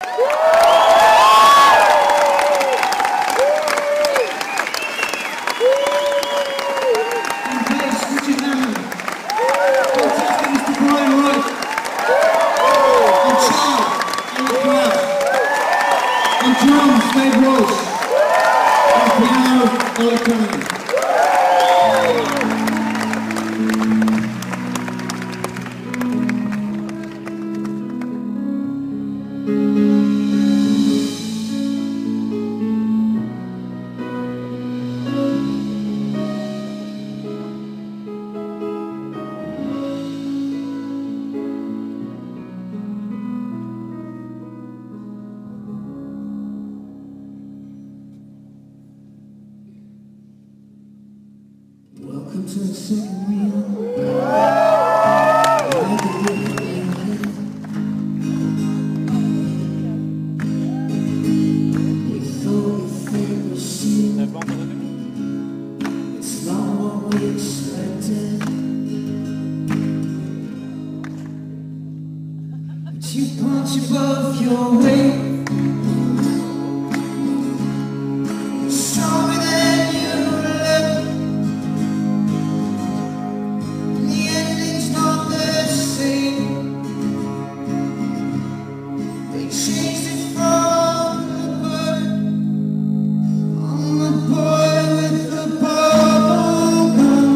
Welcome to the second wheel. We thought we think we'll see. It's not what we expected. But you punch above your weight. Stronger than you look. The ending's not the same. They changed it from the book. I'm the boy with the bubble gum.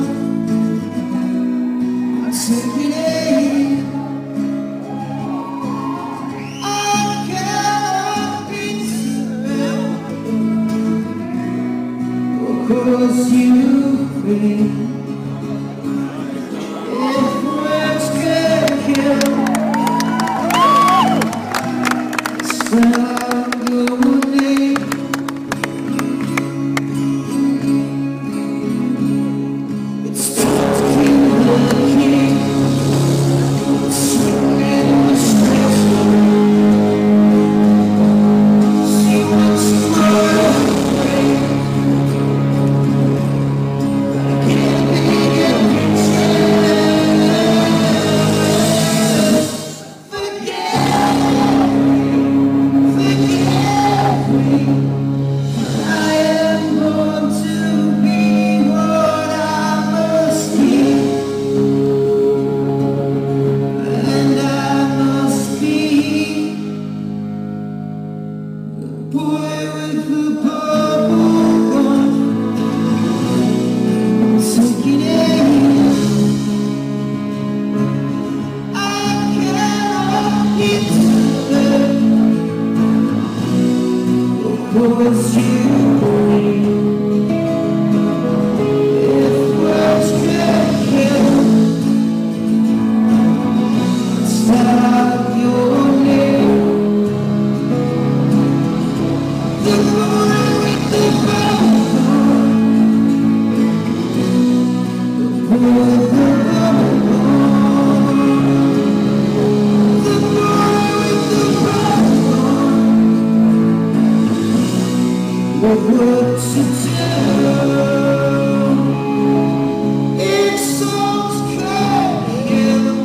I'm taking aim. I cannot be still. Cause you bring. If words could kill, spell out your name. It's time to kill the king. Swing in the streets. See what's tomorrow. Was you if words could kill, stop your name. The boy with the bubble, the boy with the bubble, the boy with the bubble. What to do? It's all coming.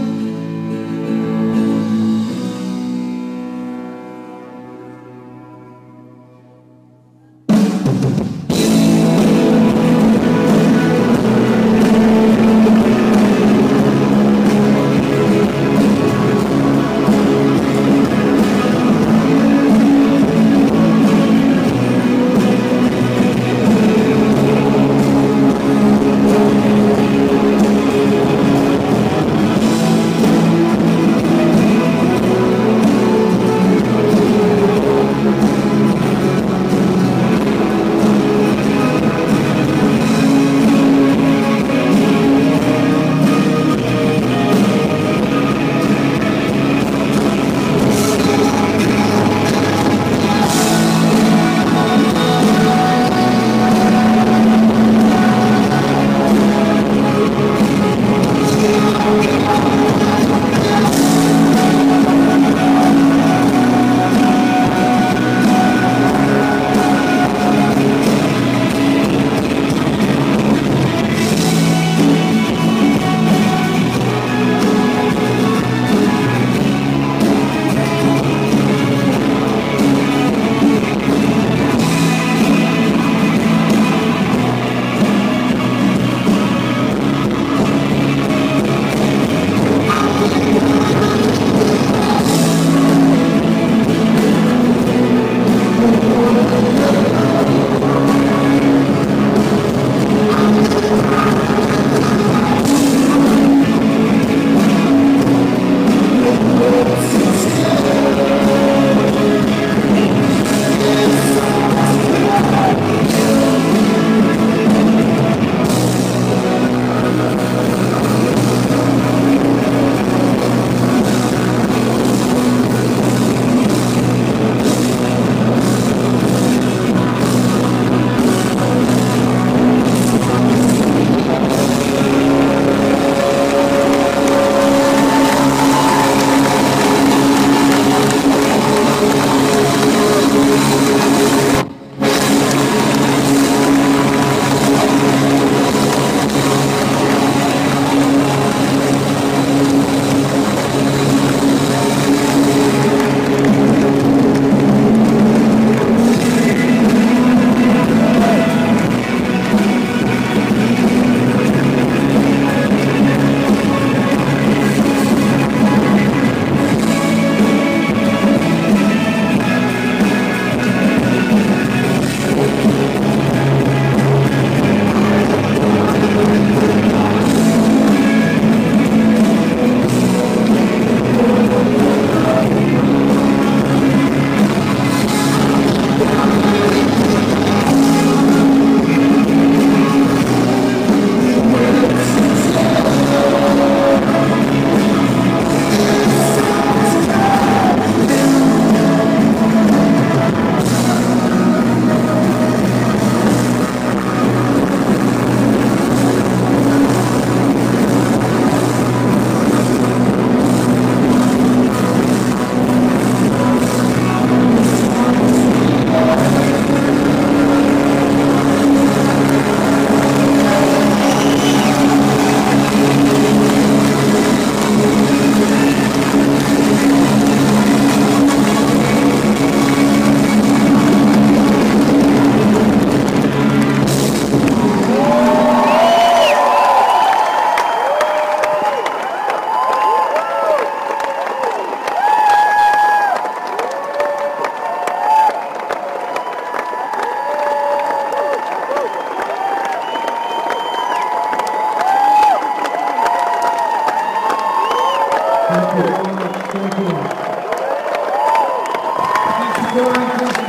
Thank you. Thank you. Thanks for going.